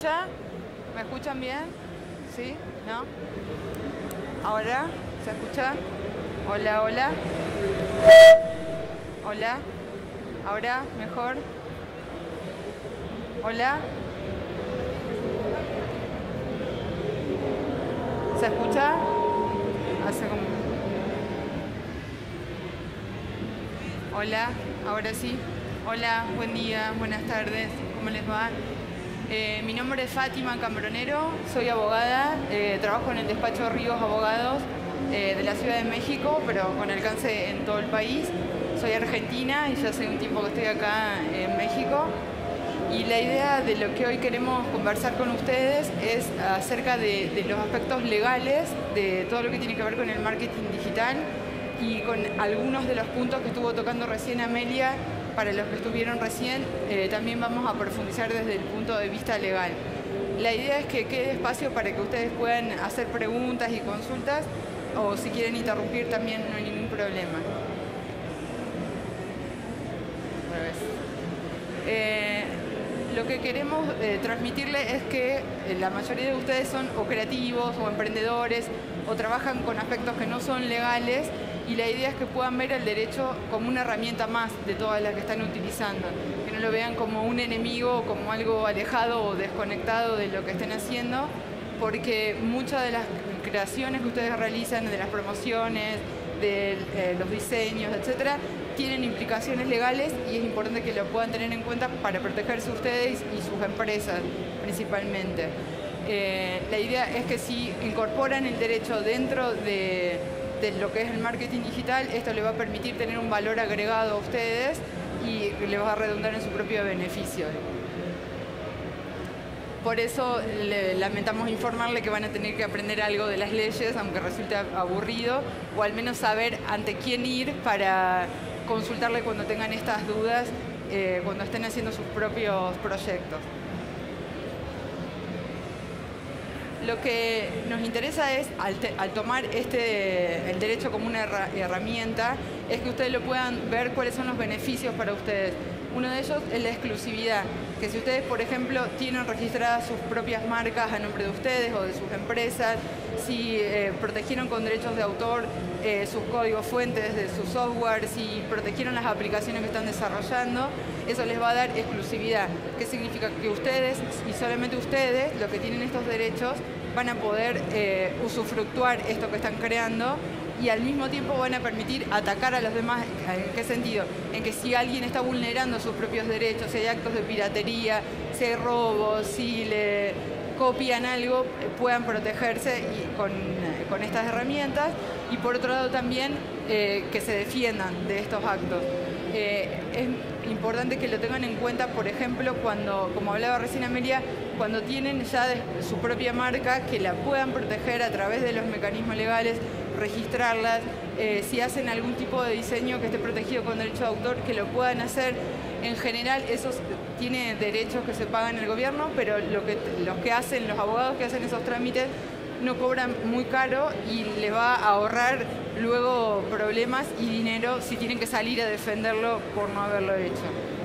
escucha? ¿Me escuchan bien? ¿Sí? ¿No? ¿Ahora? ¿Se escucha? Hola, hola. Hola. ¿Ahora? ¿Mejor? Hola. ¿Se escucha? Hace como... Hola, ahora sí. Hola, buen día, buenas tardes, ¿cómo les va? Mi nombre es Fátima Cambronero, soy abogada, trabajo en el despacho Ríos Abogados de la Ciudad de México, pero con alcance en todo el país. Soy argentina y ya hace un tiempo que estoy acá en México. Y la idea de lo que hoy queremos conversar con ustedes es acerca de los aspectos legales de todo lo que tiene que ver con el marketing digital y con algunos de los puntos que estuvo tocando recién Amelia. Para los que estuvieron recién, también vamos a profundizar desde el punto de vista legal. La idea es que quede espacio para que ustedes puedan hacer preguntas y consultas, o si quieren interrumpir también no hay ningún problema. Lo que queremos transmitirles es que la mayoría de ustedes son o creativos o emprendedores o trabajan con aspectos que no son legales, y la idea es que puedan ver el derecho como una herramienta más de todas las que están utilizando, que no lo vean como un enemigo o como algo alejado o desconectado de lo que estén haciendo, porque muchas de las creaciones que ustedes realizan, de las promociones, de los diseños, etcétera, tienen implicaciones legales y es importante que lo puedan tener en cuenta para protegerse ustedes y sus empresas principalmente. La idea es que si incorporan el derecho dentro de lo que es el marketing digital, esto les va a permitir tener un valor agregado a ustedes y les va a redundar en su propio beneficio. Por eso lamentamos informarle que van a tener que aprender algo de las leyes, aunque resulte aburrido, o al menos saber ante quién ir para consultarle cuando tengan estas dudas, cuando estén haciendo sus propios proyectos. Lo que nos interesa es, al tomar el derecho como una herramienta, es que ustedes lo puedan ver cuáles son los beneficios para ustedes. Uno de ellos es la exclusividad, que si ustedes, por ejemplo, tienen registradas sus propias marcas a nombre de ustedes o de sus empresas, si protegieron con derechos de autor sus códigos fuentes de su software, si protegieron las aplicaciones que están desarrollando, eso les va a dar exclusividad. ¿Qué significa? Que ustedes, y solamente ustedes, los que tienen estos derechos, van a poder usufructuar esto que están creando, y al mismo tiempo van a permitir atacar a los demás. ¿En qué sentido? En que si alguien está vulnerando sus propios derechos, si hay actos de piratería, si hay robos, si le copian algo, puedan protegerse con estas herramientas, y por otro lado también que se defiendan de estos actos. Es importante que lo tengan en cuenta, por ejemplo, cuando, como hablaba recién Amelia, cuando tienen ya su propia marca, que la puedan proteger a través de los mecanismos legales, registrarlas, si hacen algún tipo de diseño que esté protegido con derecho de autor, que lo puedan hacer. En general, eso tiene derechos que se pagan el gobierno, pero los que hacen, los abogados que hacen esos trámites, no cobran muy caro y les va a ahorrar luego problemas y dinero si tienen que salir a defenderlo por no haberlo hecho.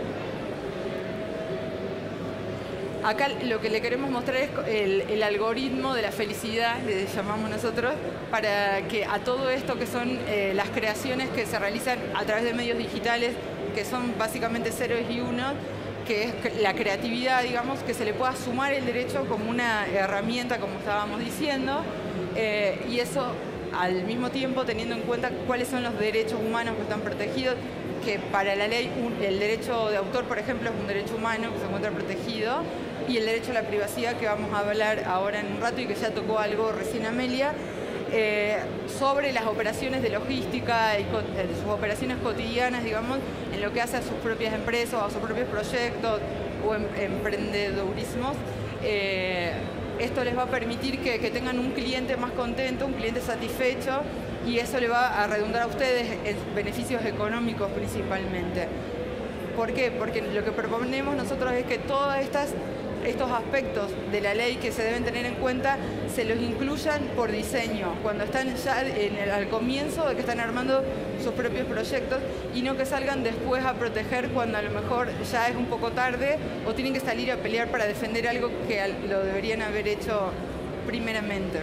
Acá lo que le queremos mostrar es el algoritmo de la felicidad, le llamamos nosotros, para que a todo esto que son las creaciones que se realizan a través de medios digitales, que son básicamente ceros y unos, que es la creatividad, digamos, que se le pueda sumar el derecho como una herramienta, como estábamos diciendo, y eso al mismo tiempo teniendo en cuenta cuáles son los derechos humanos que están protegidos, que para la ley el derecho de autor, por ejemplo, es un derecho humano que se encuentra protegido, y el derecho a la privacidad, que vamos a hablar ahora en un rato y que ya tocó algo recién Amelia, sobre las operaciones de logística y sus operaciones cotidianas, digamos, en lo que hace a sus propias empresas o a sus propios proyectos o emprendedurismos. Esto les va a permitir que tengan un cliente más contento, un cliente satisfecho, y eso le va a redundar a ustedes en beneficios económicos principalmente. ¿Por qué? Porque lo que proponemos nosotros es que todas estas estos aspectos de la ley que se deben tener en cuenta se los incluyan por diseño, cuando están ya al comienzo de que están armando sus propios proyectos, y no que salgan después a proteger cuando a lo mejor ya es un poco tarde o tienen que salir a pelear para defender algo que lo deberían haber hecho primeramente.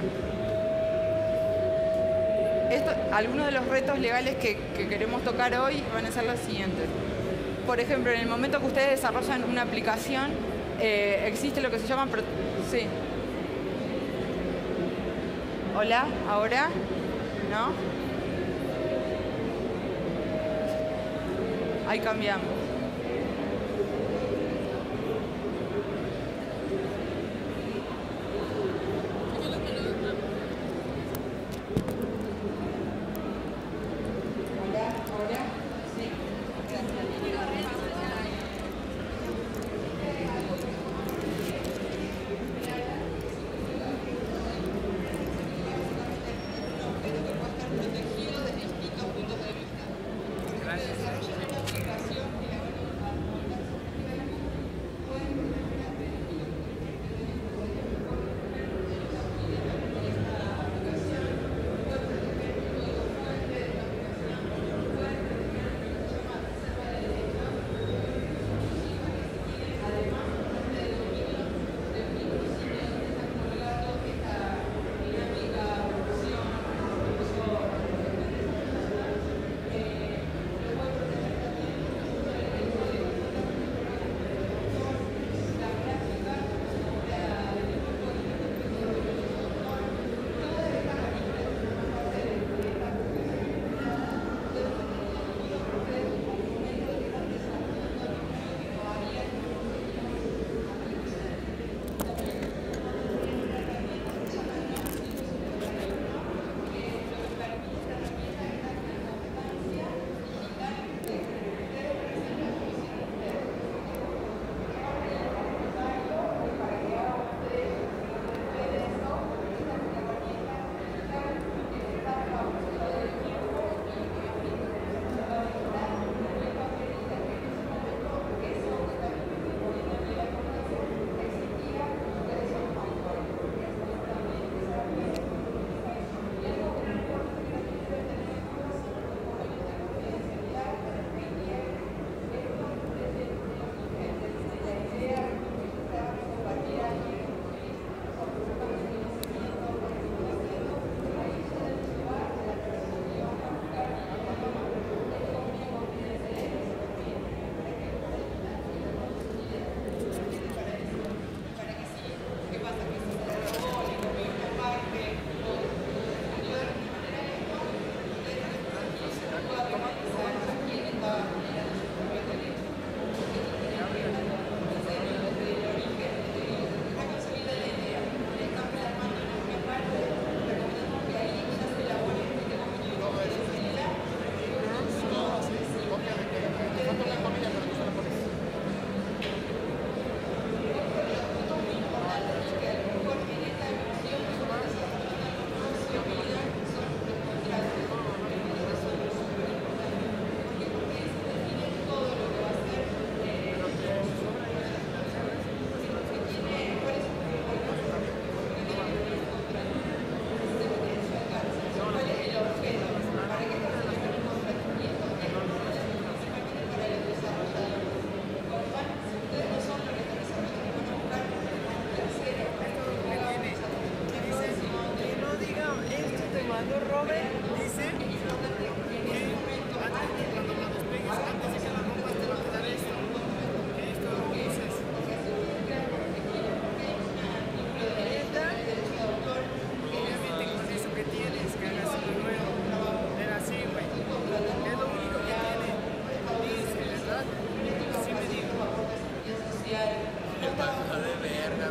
Algunos de los retos legales que queremos tocar hoy van a ser los siguientes. Por ejemplo, en el momento que ustedes desarrollan una aplicación, existe lo que se llama... Sí. Hola, ¿ahora? ¿No? Ahí cambiamos.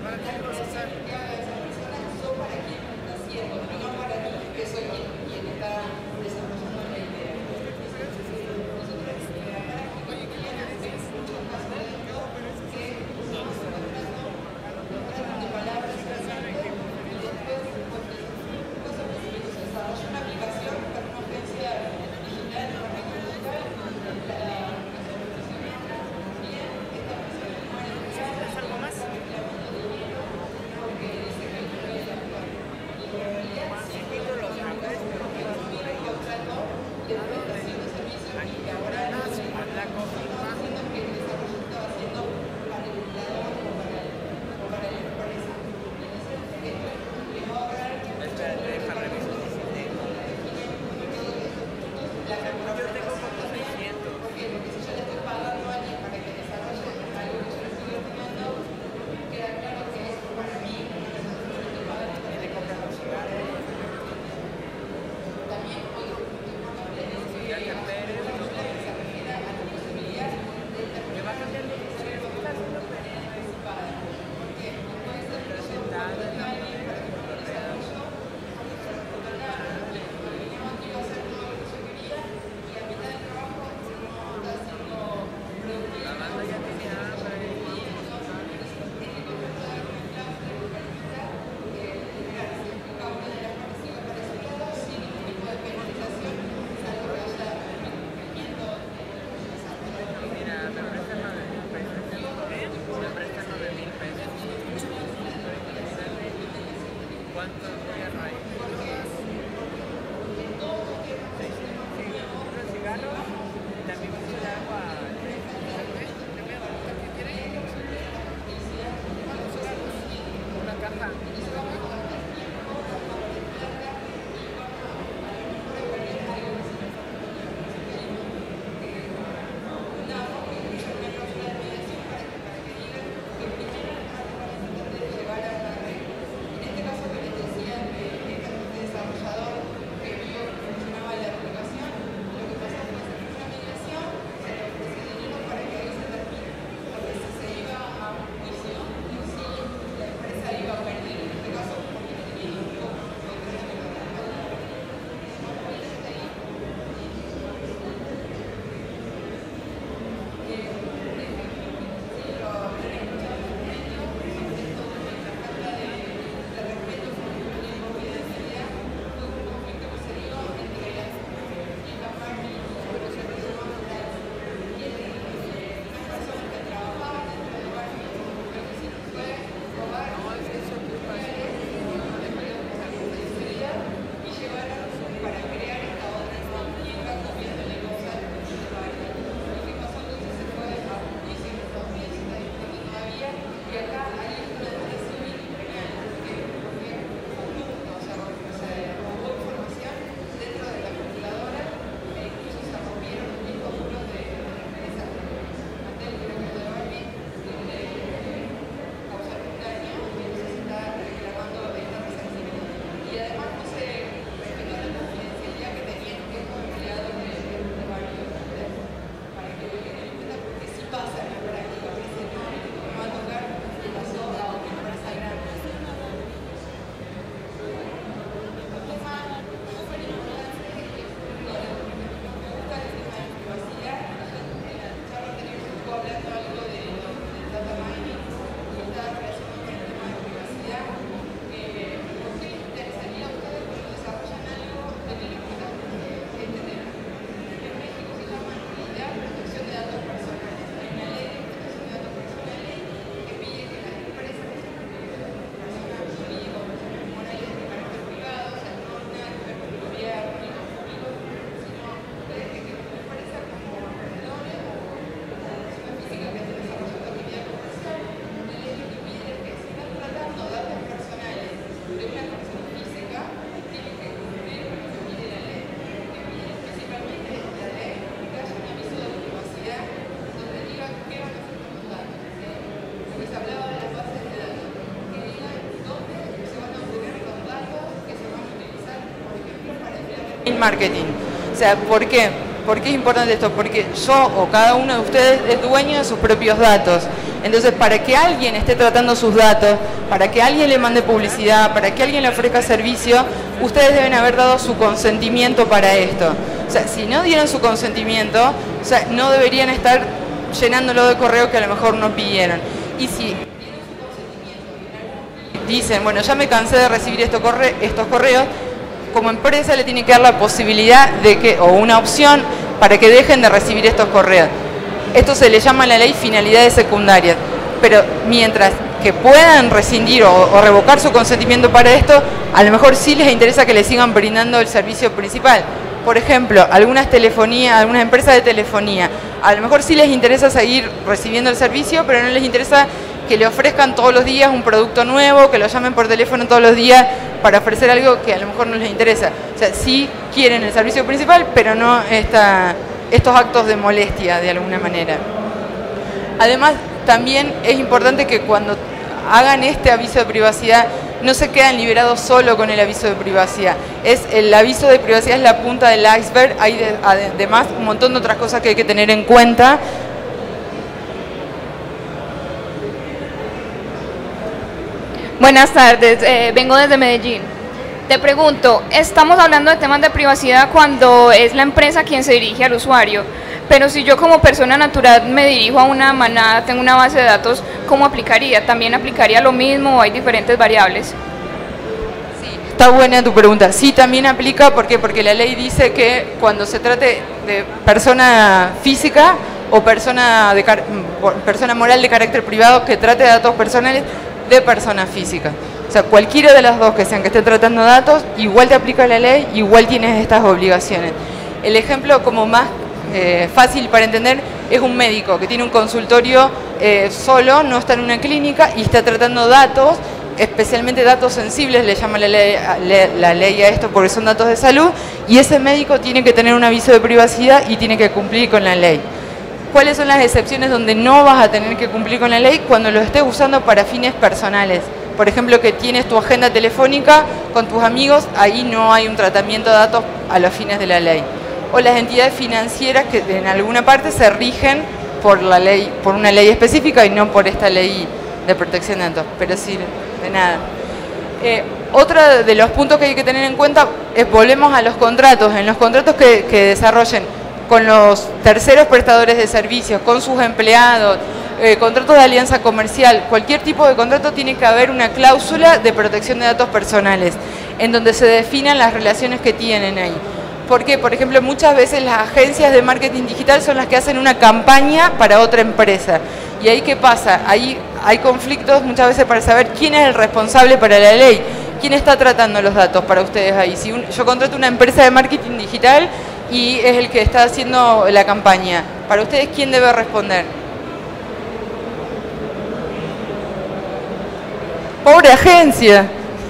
Para quien lo está haciendo, no para mí, que soy quien está ¿Cuánto gobierno hay? Otro cigarro y también mucho de agua. Una caja. Marketing. O sea, ¿por qué? ¿Por qué es importante esto? Porque yo o cada uno de ustedes es dueño de sus propios datos. Entonces, para que alguien esté tratando sus datos, para que alguien le mande publicidad, para que alguien le ofrezca servicio, ustedes deben haber dado su consentimiento para esto. O sea, si no dieron su consentimiento, o sea, no deberían estar llenándolo de correo que a lo mejor no pidieron. Y si dicen, bueno, ya me cansé de recibir estos correos, como empresa le tiene que dar la posibilidad de que, o una opción para que dejen de recibir estos correos. Esto se le llama en la ley finalidades secundarias, pero mientras que puedan rescindir o revocar su consentimiento para esto, a lo mejor sí les interesa que le sigan brindando el servicio principal. Por ejemplo, algunas empresas de telefonía, a lo mejor sí les interesa seguir recibiendo el servicio, pero no les interesa que le ofrezcan todos los días un producto nuevo, que lo llamen por teléfono todos los días para ofrecer algo que a lo mejor no les interesa. O sea, sí quieren el servicio principal, pero no estos actos de molestia de alguna manera. Además, también es importante que cuando hagan este aviso de privacidad, no se quedan liberados solo con el aviso de privacidad. El aviso de privacidad es la punta del iceberg, hay además un montón de otras cosas que hay que tener en cuenta. Buenas tardes, vengo desde Medellín. Te pregunto, estamos hablando de temas de privacidad cuando es la empresa quien se dirige al usuario, pero si yo como persona natural me dirijo a una manada, tengo una base de datos, ¿cómo aplicaría? ¿También aplicaría lo mismo o hay diferentes variables? Sí, está buena tu pregunta. Sí, también aplica, ¿por qué? Porque la ley dice que cuando se trate de persona física o persona moral de carácter privado que trate de datos personales de persona física. O sea, cualquiera de las dos que sean que esté tratando datos, igual te aplica la ley, igual tienes estas obligaciones. El ejemplo como más fácil para entender es un médico que tiene un consultorio solo, no está en una clínica y está tratando datos, especialmente datos sensibles, le llama la ley a esto porque son datos de salud, y ese médico tiene que tener un aviso de privacidad y tiene que cumplir con la ley. ¿Cuáles son las excepciones donde no vas a tener que cumplir con la ley? Cuando lo estés usando para fines personales. Por ejemplo, que tienes tu agenda telefónica con tus amigos, ahí no hay un tratamiento de datos a los fines de la ley. O las entidades financieras que en alguna parte se rigen por la ley, por una ley específica y no por esta ley de protección de datos. Pero sí, de nada. Otro de los puntos que hay que tener en cuenta es, volvemos a los contratos. En los contratos que desarrollen con los terceros prestadores de servicios, con sus empleados, contratos de alianza comercial, cualquier tipo de contrato tiene que haber una cláusula de protección de datos personales, en donde se definan las relaciones que tienen ahí. Porque, por ejemplo, muchas veces las agencias de marketing digital son las que hacen una campaña para otra empresa. ¿Y ahí qué pasa? Ahí hay conflictos muchas veces para saber quién es el responsable para la ley, quién está tratando los datos para ustedes ahí. Si yo contrato una empresa de marketing digital y es el que está haciendo la campaña, para ustedes, ¿quién debe responder? ¡Pobre agencia!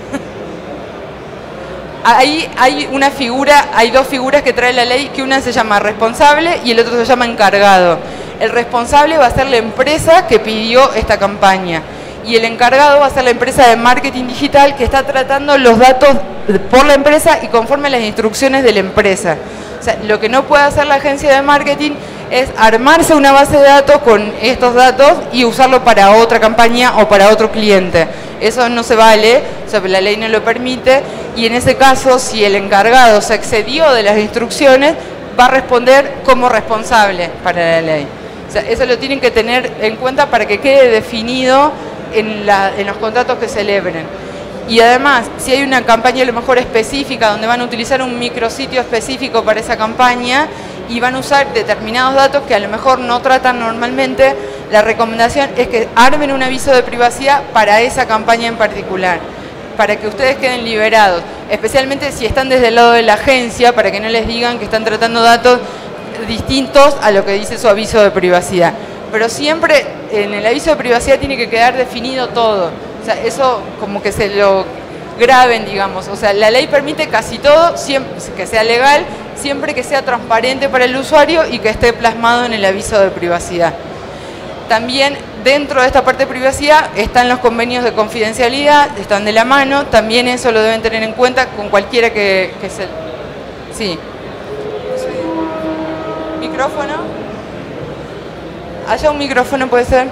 Ahí hay una figura, hay dos figuras que trae la ley, que una se llama responsable y el otro se llama encargado. El responsable va a ser la empresa que pidió esta campaña y el encargado va a ser la empresa de marketing digital que está tratando los datos por la empresa y conforme a las instrucciones de la empresa. O sea, lo que no puede hacer la agencia de marketing es armarse una base de datos con estos datos y usarlo para otra campaña o para otro cliente. Eso no se vale, o sea, la ley no lo permite, y en ese caso, si el encargado se excedió de las instrucciones, va a responder como responsable para la ley. O sea, eso lo tienen que tener en cuenta para que quede definido en los contratos que celebren. Y además, si hay una campaña a lo mejor específica donde van a utilizar un micrositio específico para esa campaña y van a usar determinados datos que a lo mejor no tratan normalmente, la recomendación es que armen un aviso de privacidad para esa campaña en particular, para que ustedes queden liberados, especialmente si están desde el lado de la agencia, para que no les digan que están tratando datos distintos a lo que dice su aviso de privacidad. Pero siempre en el aviso de privacidad tiene que quedar definido todo. O sea, eso como que se lo graben, digamos. O sea, la ley permite casi todo, siempre que sea legal, siempre que sea transparente para el usuario y que esté plasmado en el aviso de privacidad. También dentro de esta parte de privacidad están los convenios de confidencialidad, están de la mano, también eso lo deben tener en cuenta con cualquiera que se... Sí. ¿Micrófono? ¿Haya un micrófono, puede ser?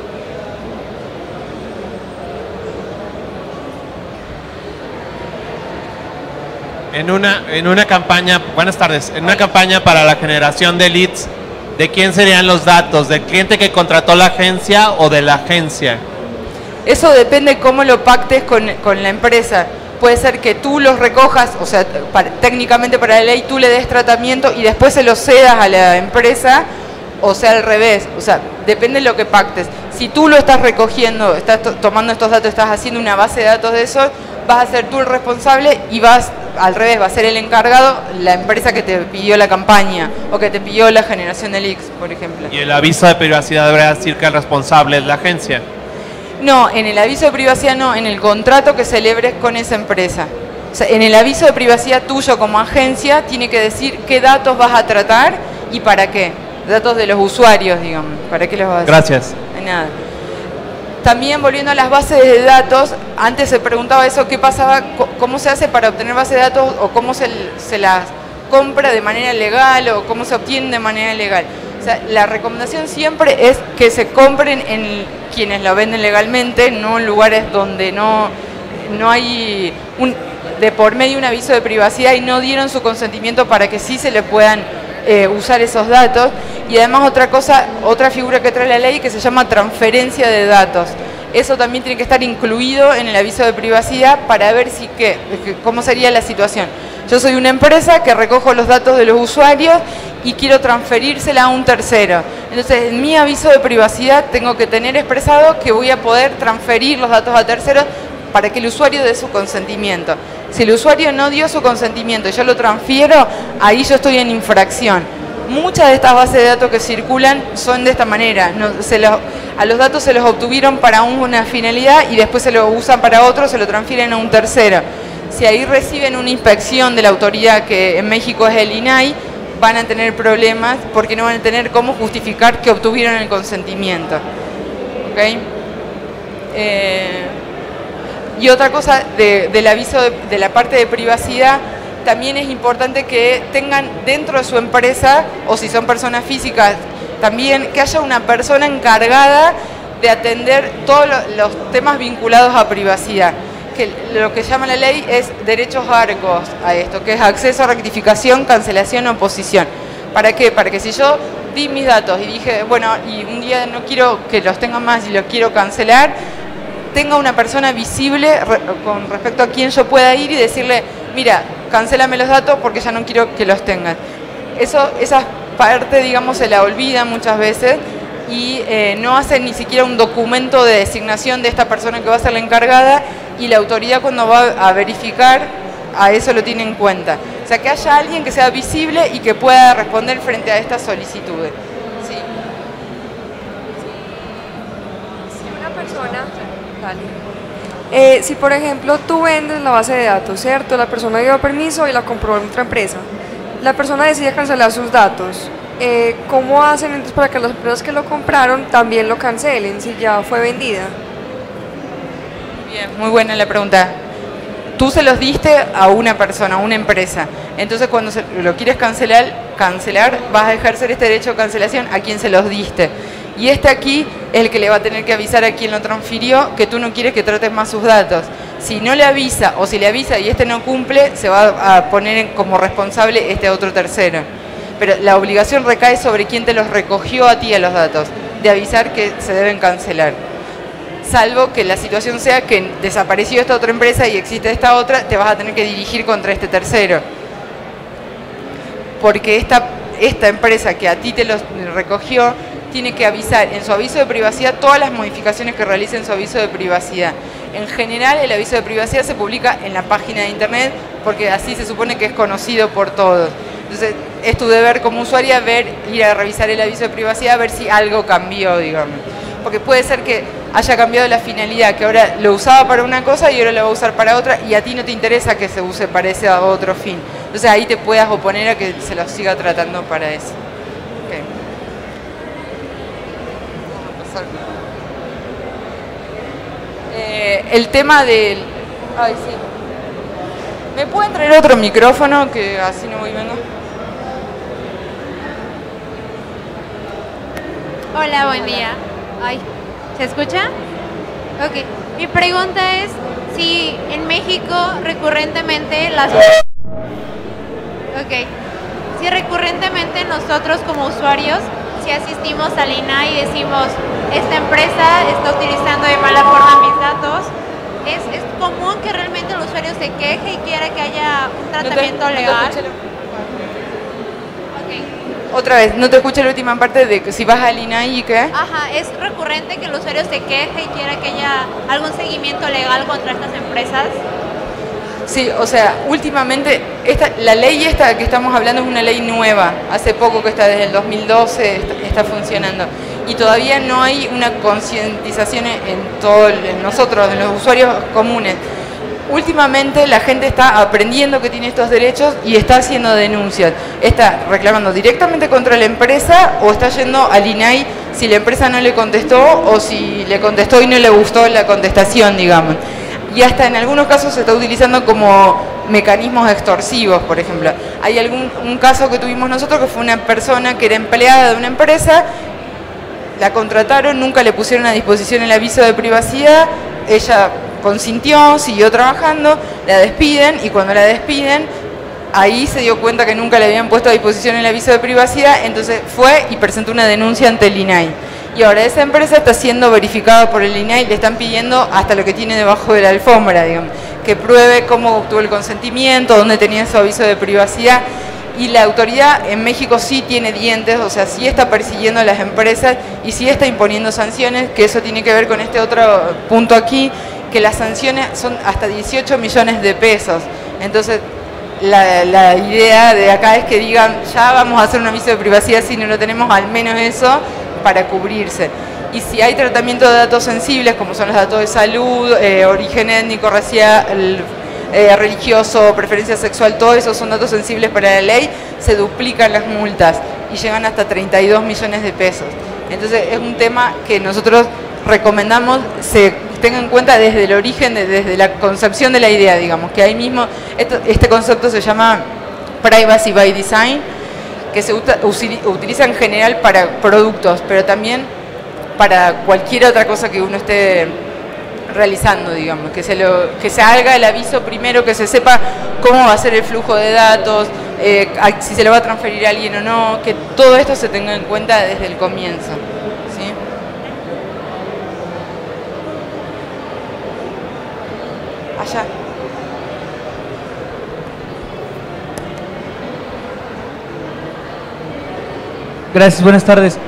En una campaña, buenas tardes, en una campaña para la generación de leads, ¿de quién serían los datos? ¿Del cliente que contrató la agencia o de la agencia? Eso depende cómo lo pactes con la empresa. Puede ser que tú los recojas, o sea, técnicamente para la ley tú le des tratamiento y después se los cedas a la empresa, o sea, al revés. O sea, depende de lo que pactes. Si tú lo estás recogiendo, estás tomando estos datos, estás haciendo una base de datos de eso, vas a ser tú el responsable y vas al revés, va a ser el encargado, la empresa que te pidió la campaña o que te pidió la generación de leads, por ejemplo. ¿Y el aviso de privacidad debería decir que el responsable es la agencia? No, en el aviso de privacidad no, en el contrato que celebres con esa empresa. O sea, en el aviso de privacidad tuyo como agencia tiene que decir qué datos vas a tratar y para qué. Datos de los usuarios, digamos. ¿Para qué los vas a hacer? Gracias. De nada. También volviendo a las bases de datos, antes se preguntaba eso, ¿qué pasaba? ¿Cómo se hace para obtener bases de datos o cómo se las compra de manera legal o cómo se obtienen de manera legal? O sea, la recomendación siempre es que se compren en quienes lo venden legalmente, no en lugares donde no hay de por medio un aviso de privacidad y no dieron su consentimiento para que sí se le puedan usar esos datos. Y además otra figura que trae la ley que se llama transferencia de datos. Eso también tiene que estar incluido en el aviso de privacidad para ver cómo sería la situación. Yo soy una empresa que recojo los datos de los usuarios y quiero transferírsela a un tercero. Entonces, en mi aviso de privacidad tengo que tener expresado que voy a poder transferir los datos a terceros para que el usuario dé su consentimiento. Si el usuario no dio su consentimiento y yo lo transfiero, ahí yo estoy en infracción. Muchas de estas bases de datos que circulan son de esta manera. A los datos se los obtuvieron para una finalidad y después se lo usan para otro, se lo transfieren a un tercero. Si ahí reciben una inspección de la autoridad, que en México es el INAI, van a tener problemas porque no van a tener cómo justificar que obtuvieron el consentimiento. ¿Okay? Y otra cosa del aviso de la parte de privacidad, también es importante que tengan dentro de su empresa, o si son personas físicas, también que haya una persona encargada de atender todos los temas vinculados a privacidad. Que lo que llama la ley es derechos arcos a esto, que es acceso, rectificación, cancelación, oposición. ¿Para qué? Para que si yo di mis datos y dije, bueno, y un día no quiero que los tengan más y los quiero cancelar, tenga una persona visible con respecto a quién yo pueda ir y decirle, mira, cancélame los datos porque ya no quiero que los tengan. Esa parte, digamos, se la olvida muchas veces y no hacen ni siquiera un documento de designación de esta persona que va a ser la encargada, y la autoridad cuando va a verificar a eso lo tiene en cuenta. O sea, que haya alguien que sea visible y que pueda responder frente a estas solicitudes. Sí. Si una persona, dale. Si por ejemplo tú vendes la base de datos, ¿cierto? La persona dio permiso y la compró en otra empresa. La persona decide cancelar sus datos. ¿Cómo hacen entonces para que las empresas que lo compraron también lo cancelen si ya fue vendida? Bien, muy buena la pregunta. Tú se los diste a una persona, a una empresa. Entonces cuando lo quieres cancelar, vas a ejercer este derecho de cancelación a quien se los diste. Y este aquí es el que le va a tener que avisar a quien lo transfirió que tú no quieres que trates más sus datos. Si no le avisa o si le avisa y este no cumple, se va a poner como responsable este otro tercero. Pero la obligación recae sobre quien te los recogió a ti a los datos, de avisar que se deben cancelar. Salvo que la situación sea que desapareció esta otra empresa y existe esta otra, te vas a tener que dirigir contra este tercero. Porque esta empresa que a ti te los recogió, tiene que avisar en su aviso de privacidad todas las modificaciones que realice en su aviso de privacidad. En general, el aviso de privacidad se publica en la página de internet porque así se supone que es conocido por todos. Entonces, es tu deber como usuaria ir a revisar el aviso de privacidad, a ver si algo cambió, digamos. Porque puede ser que haya cambiado la finalidad, que ahora lo usaba para una cosa y ahora lo va a usar para otra, y a ti no te interesa que se use para ese otro fin. Entonces ahí te puedas oponer a que se lo siga tratando para eso. Okay. El tema del... Ay, sí. ¿Me pueden traer otro micrófono? Que así no voy viendo. Hola, buen día. Ay, ¿se escucha? Ok. Mi pregunta es si en México recurrentemente si recurrentemente nosotros como usuarios, si asistimos al INAI y decimos, esta empresa está utilizando de mala forma mis datos, ¿es común que realmente el usuario se queje y quiera que haya un tratamiento legal? Otra vez, no te escuché la última parte de que si vas al INAI y qué. Ajá, ¿es recurrente que el usuario se queje y quiera que haya algún seguimiento legal contra estas empresas? Sí, o sea, últimamente la ley esta que estamos hablando es una ley nueva, hace poco que está, desde el 2012 está funcionando, y todavía no hay una concientización en nosotros, en los usuarios comunes. Últimamente la gente está aprendiendo que tiene estos derechos y está haciendo denuncias. Está reclamando directamente contra la empresa o está yendo al INAI si la empresa no le contestó o si le contestó y no le gustó la contestación, digamos. Y hasta en algunos casos se está utilizando como mecanismos extorsivos, por ejemplo. Hay un caso que tuvimos nosotros que fue una persona que era empleada de una empresa, la contrataron, nunca le pusieron a disposición el aviso de privacidad, ella consintió, siguió trabajando, la despiden y cuando la despiden, ahí se dio cuenta que nunca le habían puesto a disposición el aviso de privacidad, entonces fue y presentó una denuncia ante el INAI. Y ahora esa empresa está siendo verificada por el INAI, le están pidiendo hasta lo que tiene debajo de la alfombra, digamos, que pruebe cómo obtuvo el consentimiento, dónde tenía su aviso de privacidad. Y la autoridad en México sí tiene dientes, o sea, sí está persiguiendo a las empresas y sí está imponiendo sanciones, que eso tiene que ver con este otro punto aquí, que las sanciones son hasta 18 millones de pesos. Entonces, la idea de acá es que digan, ya vamos a hacer un aviso de privacidad si no lo tenemos, al menos eso, para cubrirse. Y si hay tratamiento de datos sensibles, como son los datos de salud, origen étnico, racial, religioso, preferencia sexual, todo eso son datos sensibles para la ley, se duplican las multas y llegan hasta 32 millones de pesos. Entonces es un tema que nosotros recomendamos se tenga en cuenta desde el origen, desde la concepción de la idea, digamos, que ahí mismo, este concepto se llama Privacy by Design, que se utiliza en general para productos, pero también para cualquier otra cosa que uno esté realizando, digamos, que se haga el aviso primero, que se sepa cómo va a ser el flujo de datos, si se lo va a transferir a alguien o no, que todo esto se tenga en cuenta desde el comienzo, ¿sí? Allá. Gracias, buenas tardes.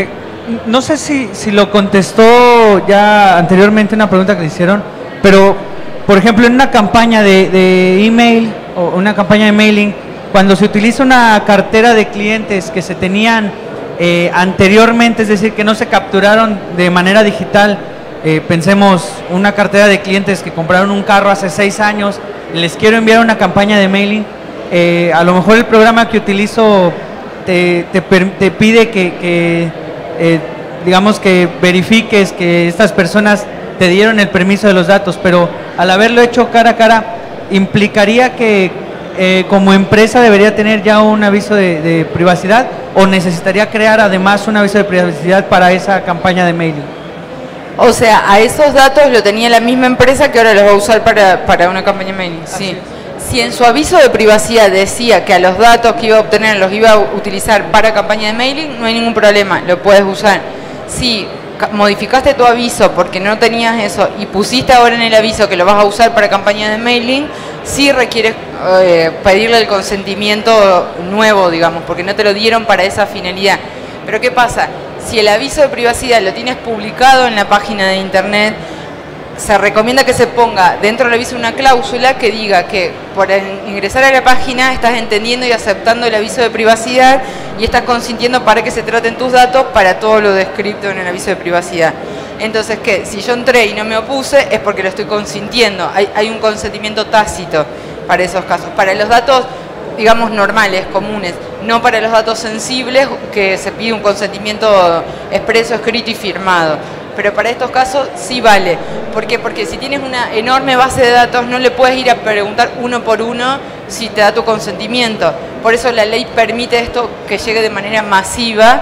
No sé si lo contestó ya anteriormente una pregunta que le hicieron, pero por ejemplo en una campaña de email o una campaña de mailing, cuando se utiliza una cartera de clientes que se tenían anteriormente, es decir, que no se capturaron de manera digital, pensemos una cartera de clientes que compraron un carro hace 6 años, les quiero enviar una campaña de mailing, a lo mejor el programa que utilizo te pide que digamos que verifiques que estas personas te dieron el permiso de los datos, pero al haberlo hecho cara a cara, implicaría que como empresa debería tener ya un aviso de privacidad, o necesitaría crear además un aviso de privacidad para esa campaña de mailing. O sea, a esos datos lo tenía la misma empresa que ahora los va a usar para una campaña de mailing. Sí. Si en su aviso de privacidad decía que a los datos que iba a obtener los iba a utilizar para campaña de mailing, no hay ningún problema, lo puedes usar. Si modificaste tu aviso porque no tenías eso y pusiste ahora en el aviso que lo vas a usar para campaña de mailing, sí requieres pedirle el consentimiento nuevo, digamos, porque no te lo dieron para esa finalidad. Pero ¿qué pasa? Si el aviso de privacidad lo tienes publicado en la página de internet, se recomienda que se ponga dentro del aviso una cláusula que diga que por ingresar a la página estás entendiendo y aceptando el aviso de privacidad y estás consintiendo para que se traten tus datos para todo lo descrito en el aviso de privacidad. Entonces, ¿qué? Si yo entré y no me opuse es porque lo estoy consintiendo. Hay un consentimiento tácito para esos casos. Para los datos, digamos, normales, comunes, no para los datos sensibles, que se pide un consentimiento expreso, escrito y firmado. Pero para estos casos sí vale. ¿Por qué? Porque si tienes una enorme base de datos, no le puedes ir a preguntar uno por uno si te da tu consentimiento. Por eso la ley permite esto que llegue de manera masiva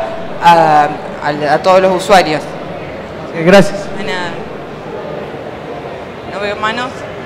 a todos los usuarios. Gracias. De nada. ¿No veo manos?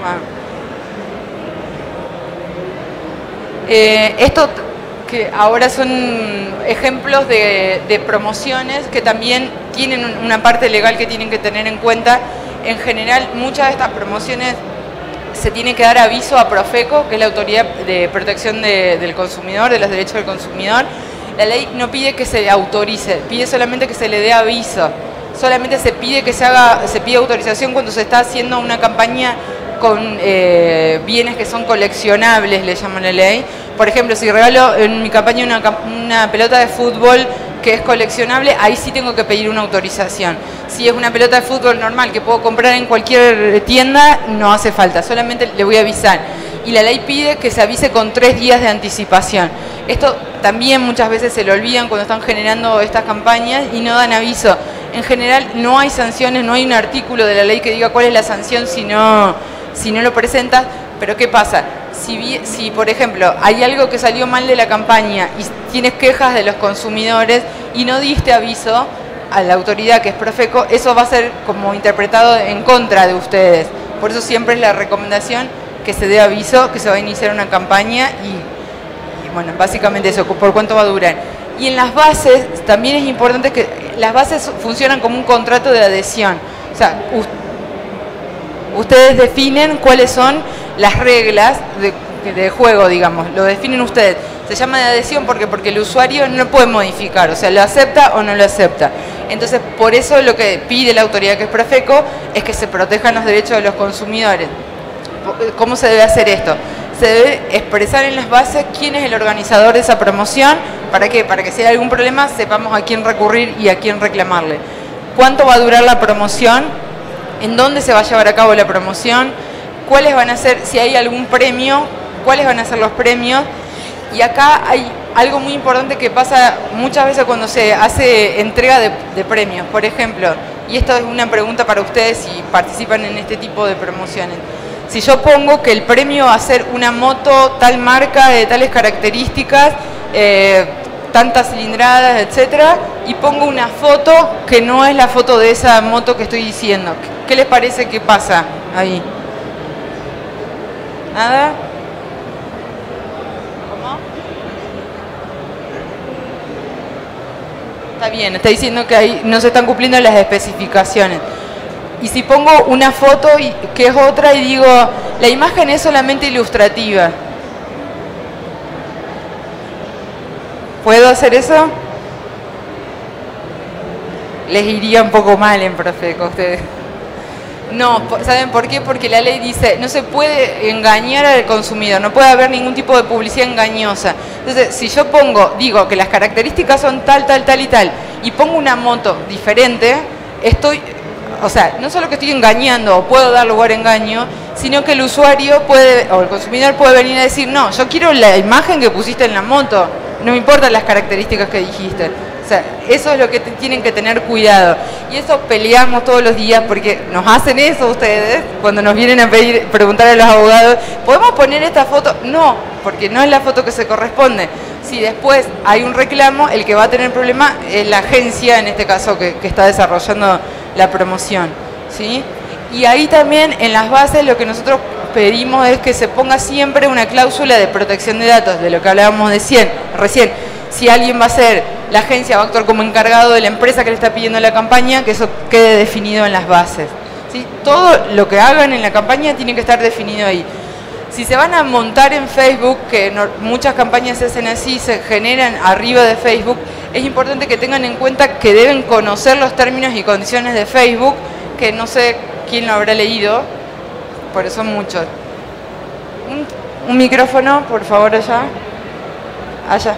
Esto que ahora son ejemplos de promociones que también tienen una parte legal que tienen que tener en cuenta. En general, muchas de estas promociones se tiene que dar aviso a Profeco, que es la Autoridad de Protección del Consumidor, de los Derechos del Consumidor. La ley no pide que se autorice, pide solamente que se le dé aviso. Solamente se pide que se pide autorización cuando se está haciendo una campaña con bienes que son coleccionables, le llaman la ley. Por ejemplo, si regalo en mi campaña una pelota de fútbol que es coleccionable, ahí sí tengo que pedir una autorización. Si es una pelota de fútbol normal que puedo comprar en cualquier tienda, no hace falta, solamente le voy a avisar. Y la ley pide que se avise con 3 días de anticipación. Esto también muchas veces se lo olvidan cuando están generando estas campañas y no dan aviso. En general no hay sanciones, no hay un artículo de la ley que diga cuál es la sanción si no lo presentas. Pero ¿qué pasa? Si por ejemplo hay algo que salió mal de la campaña y tienes quejas de los consumidores y no diste aviso a la autoridad que es Profeco, eso va a ser como interpretado en contra de ustedes. Por eso siempre es la recomendación que se dé aviso, que se va a iniciar una campaña y bueno, básicamente eso, por cuánto va a durar. Y en las bases también es importante que las bases funcionan como un contrato de adhesión. O sea, ustedes definen cuáles son las reglas de juego, digamos, lo definen ustedes. Se llama de adhesión porque el usuario no puede modificar, o sea, lo acepta o no lo acepta. Entonces, por eso lo que pide la autoridad, que es Profeco, es que se protejan los derechos de los consumidores. ¿Cómo se debe hacer esto? Se debe expresar en las bases quién es el organizador de esa promoción. ¿Para qué? Para que si hay algún problema sepamos a quién recurrir y a quién reclamarle. ¿Cuánto va a durar la promoción? ¿En dónde se va a llevar a cabo la promoción? ¿Cuáles van a ser, si hay algún premio, cuáles van a ser los premios? Y acá hay algo muy importante que pasa muchas veces cuando se hace entrega de premios. Por ejemplo, y esto es una pregunta para ustedes si participan en este tipo de promociones. Si yo pongo que el premio va a ser una moto tal marca, de tales características, tantas cilindradas, etcétera, y pongo una foto que no es la foto de esa moto que estoy diciendo, ¿qué les parece que pasa ahí? ¿Nada? ¿Cómo? Está bien, está diciendo que ahí no se están cumpliendo las especificaciones. Y si pongo una foto que es otra y digo, la imagen es solamente ilustrativa, ¿puedo hacer eso? Les iría un poco mal en Profeco a ustedes. No, ¿saben por qué? Porque la ley dice, no se puede engañar al consumidor, no puede haber ningún tipo de publicidad engañosa. Entonces, si yo digo que las características son tal, tal, tal y tal, y pongo una moto diferente, o sea, no solo que estoy engañando o puedo dar lugar a engaño, sino que el usuario o el consumidor puede venir a decir, no, yo quiero la imagen que pusiste en la moto, no me importan las características que dijiste. O sea, eso es lo que tienen que tener cuidado. Y eso peleamos todos los días porque nos hacen eso ustedes, cuando nos vienen a preguntar a los abogados, ¿podemos poner esta foto? No, porque no es la foto que se corresponde. Si después hay un reclamo, el que va a tener problema es la agencia, en este caso, que está desarrollando la promoción, ¿sí? Y ahí también en las bases lo que nosotros pedimos es que se ponga siempre una cláusula de protección de datos, de lo que hablábamos recién. Si alguien va a ser, la agencia va a actuar como encargado de la empresa que le está pidiendo la campaña, que eso quede definido en las bases, ¿sí? Todo lo que hagan en la campaña tiene que estar definido ahí. Si se van a montar en Facebook, que muchas campañas se hacen así, se generan arriba de Facebook, es importante que tengan en cuenta que deben conocer los términos y condiciones de Facebook, que no sé quién lo habrá leído, pero son muchos. Un micrófono, por favor, allá. Allá.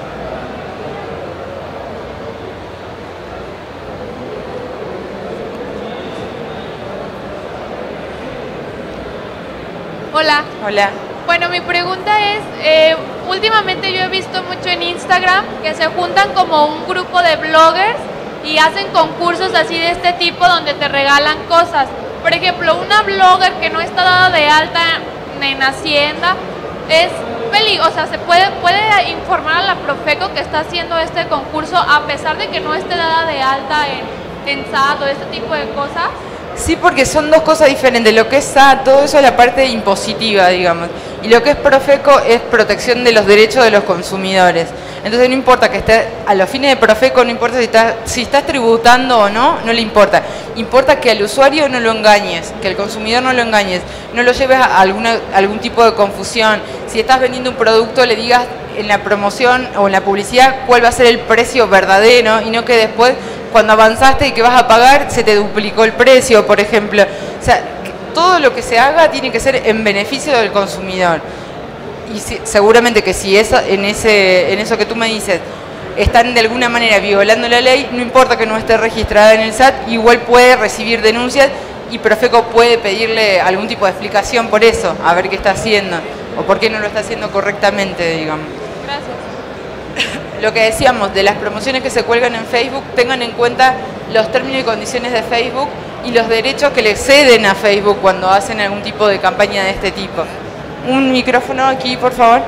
Hola. Hola. Bueno, mi pregunta es, últimamente yo he visto mucho en Instagram que se juntan como un grupo de bloggers y hacen concursos así de este tipo donde te regalan cosas. Por ejemplo, una blogger que no está dada de alta en Hacienda, es peligrosa, se puede informar a la Profeco que está haciendo este concurso a pesar de que no esté dada de alta en SAT o este tipo de cosas. Sí, porque son dos cosas diferentes. Lo que es SAT, todo eso es la parte impositiva, digamos. Y lo que es Profeco es protección de los derechos de los consumidores. Entonces no importa que esté, a los fines de Profeco, no importa si estás tributando o no, no le importa. Importa que al usuario no lo engañes, que al consumidor no lo engañes, no lo lleves a algún tipo de confusión. Si estás vendiendo un producto, le digas en la promoción o en la publicidad cuál va a ser el precio verdadero y no que después, cuando avanzaste y que vas a pagar, se te duplicó el precio, por ejemplo. O sea, todo lo que se haga tiene que ser en beneficio del consumidor. Y seguramente que si en eso que tú me dices están de alguna manera violando la ley, no importa que no esté registrada en el SAT, igual puede recibir denuncias y Profeco puede pedirle algún tipo de explicación por eso, a ver qué está haciendo o por qué no lo está haciendo correctamente, digamos. Gracias. Lo que decíamos, de las promociones que se cuelgan en Facebook, tengan en cuenta los términos y condiciones de Facebook y los derechos que le ceden a Facebook cuando hacen algún tipo de campaña de este tipo. Un micrófono aquí, por favor.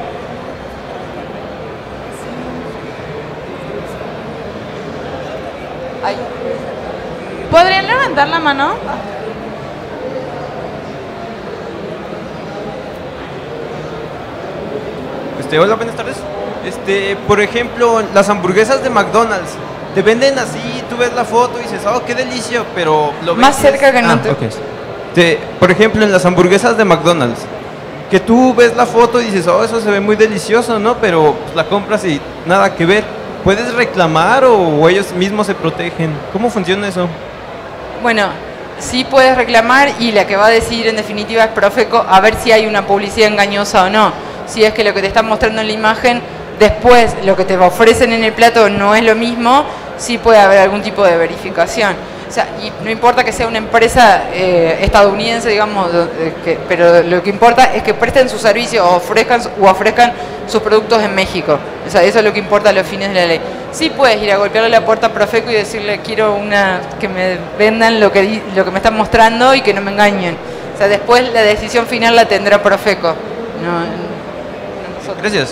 Ahí. ¿Podrían levantar la mano? Hola, buenas tardes. Por ejemplo, las hamburguesas de McDonald's te venden así, tú ves la foto y dices, oh, qué delicia, pero lo ves más cerca que no te... Okay. Por ejemplo, en las hamburguesas de McDonald's, que tú ves la foto y dices, oh, eso se ve muy delicioso, ¿no? Pero pues, la compras y nada que ver. ¿puedes reclamar o ellos mismos se protegen? ¿Cómo funciona eso? Bueno, sí puedes reclamar y la que va a decidir en definitiva es Profeco a ver si hay una publicidad engañosa o no. Si es que lo que te están mostrando en la imagen, después lo que te ofrecen en el plato no es lo mismo, sí puede haber algún tipo de verificación. O sea, y no importa que sea una empresa estadounidense, digamos, pero lo que importa es que presten su servicio o ofrezcan sus productos en México. O sea, eso es lo que importa a los fines de la ley. Sí puedes ir a golpearle la puerta a Profeco y decirle, quiero que me vendan lo que me están mostrando y que no me engañen. O sea, después la decisión final la tendrá Profeco. No nosotros. Gracias.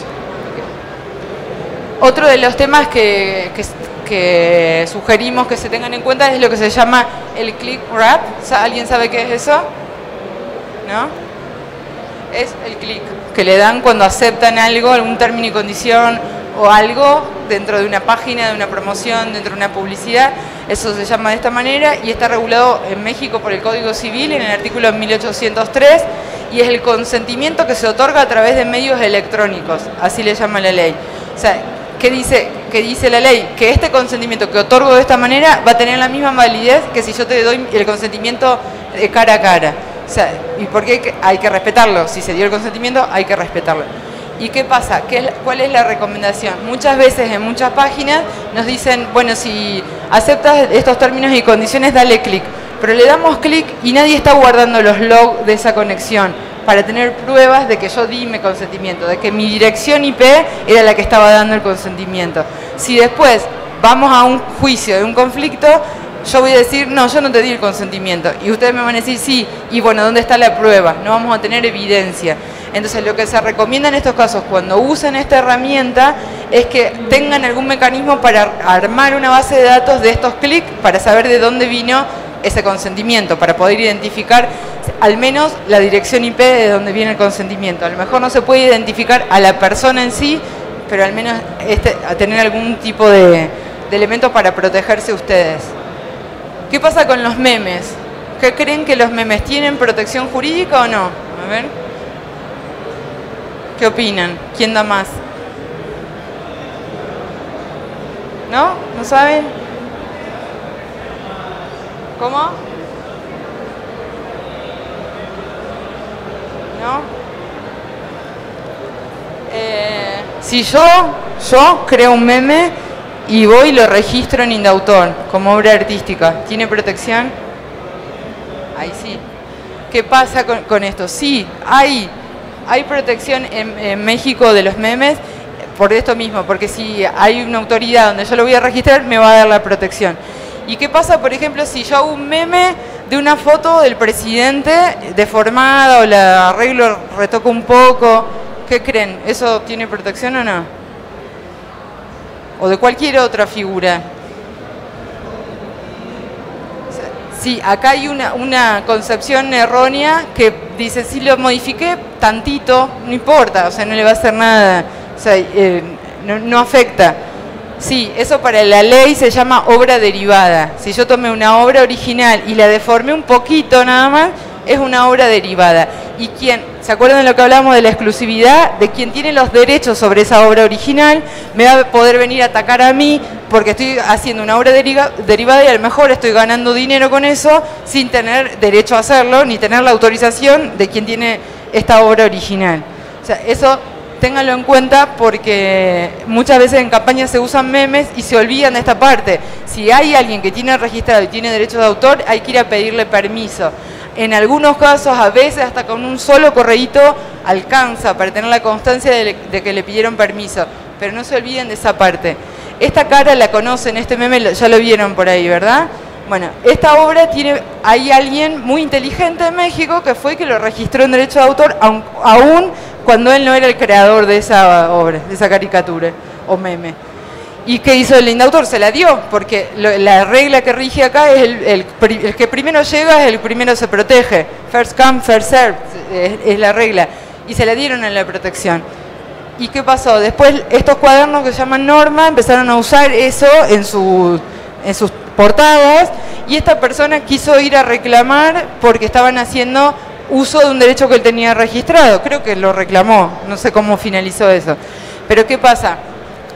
Otro de los temas que sugerimos que se tengan en cuenta es lo que se llama el click wrap. ¿Alguien sabe qué es eso? ¿No? Es el click que le dan cuando aceptan algo, algún término y condición o algo dentro de una página, de una promoción, dentro de una publicidad. Eso se llama de esta manera y está regulado en México por el Código Civil en el artículo 1803 y es el consentimiento que se otorga a través de medios electrónicos, así le llama la ley. O sea, ¿qué dice la ley? Que este consentimiento que otorgo de esta manera va a tener la misma validez que si yo te doy el consentimiento de cara a cara. O sea, ¿y por qué hay que respetarlo? Si se dio el consentimiento, hay que respetarlo. ¿Y qué pasa? ¿Cuál es la recomendación? Muchas veces en muchas páginas nos dicen, bueno, si aceptas estos términos y condiciones, dale clic. Pero le damos clic y nadie está guardando los logs de esa conexión para tener pruebas de que yo di mi consentimiento, de que mi dirección IP era la que estaba dando el consentimiento. Si después vamos a un juicio de un conflicto, yo voy a decir, no, yo no te di el consentimiento. Y ustedes me van a decir, sí, y bueno, ¿dónde está la prueba? No vamos a tener evidencia. Entonces, lo que se recomienda en estos casos, cuando usen esta herramienta, es que tengan algún mecanismo para armar una base de datos de estos clics, para saber de dónde vino ese consentimiento, para poder identificar al menos la dirección IP de donde viene el consentimiento. A lo mejor no se puede identificar a la persona en sí, pero al menos a tener algún tipo de elementos para protegerse ustedes. ¿Qué pasa con los memes? ¿Qué creen que los memes tienen protección jurídica o no? A ver. ¿Qué opinan? ¿Quién da más? ¿No? ¿No saben? ¿Cómo? ¿No? Si yo creo un meme y voy y lo registro en Indautor como obra artística, ¿tiene protección? Ahí sí. ¿Qué pasa con esto? Sí, hay protección en México de los memes por esto mismo, porque si hay una autoridad donde yo lo voy a registrar, me va a dar la protección. ¿Y qué pasa, por ejemplo, si yo hago un meme de una foto del presidente deformada o la arreglo, retoco un poco? ¿Qué creen? ¿Eso tiene protección o no? O de cualquier otra figura. Sí, acá hay una concepción errónea que dice, si lo modifiqué tantito, no importa, o sea, no le va a hacer nada, o sea, no afecta. Sí, eso para la ley se llama obra derivada. Si yo tomé una obra original y la deformé un poquito nada más, es una obra derivada. ¿Y quién? ¿Se acuerdan de lo que hablamos de la exclusividad? De quien tiene los derechos sobre esa obra original, me va a poder venir a atacar a mí porque estoy haciendo una obra derivada y a lo mejor estoy ganando dinero con eso sin tener derecho a hacerlo, ni tener la autorización de quien tiene esta obra original. O sea, eso ténganlo en cuenta porque muchas veces en campañas se usan memes y se olvidan de esta parte. Si hay alguien que tiene registrado y tiene derechos de autor, hay que ir a pedirle permiso. En algunos casos, a veces hasta con un solo correíto alcanza para tener la constancia de que le pidieron permiso. Pero no se olviden de esa parte. Esta cara la conocen, este meme ya lo vieron por ahí, ¿verdad? Bueno, esta obra hay alguien muy inteligente en México que fue que lo registró en derecho de autor, aún cuando él no era el creador de esa obra, de esa caricatura o meme. ¿Y qué hizo el Indautor? Se la dio, porque la regla que rige acá es el que primero llega es el primero se protege. First come, first serve, es la regla. Y se la dieron en la protección. ¿Y qué pasó? Después estos cuadernos que se llaman norma empezaron a usar eso en sus portadas y esta persona quiso ir a reclamar porque estaban haciendo uso de un derecho que él tenía registrado. Creo que lo reclamó, no sé cómo finalizó eso. Pero ¿qué pasa?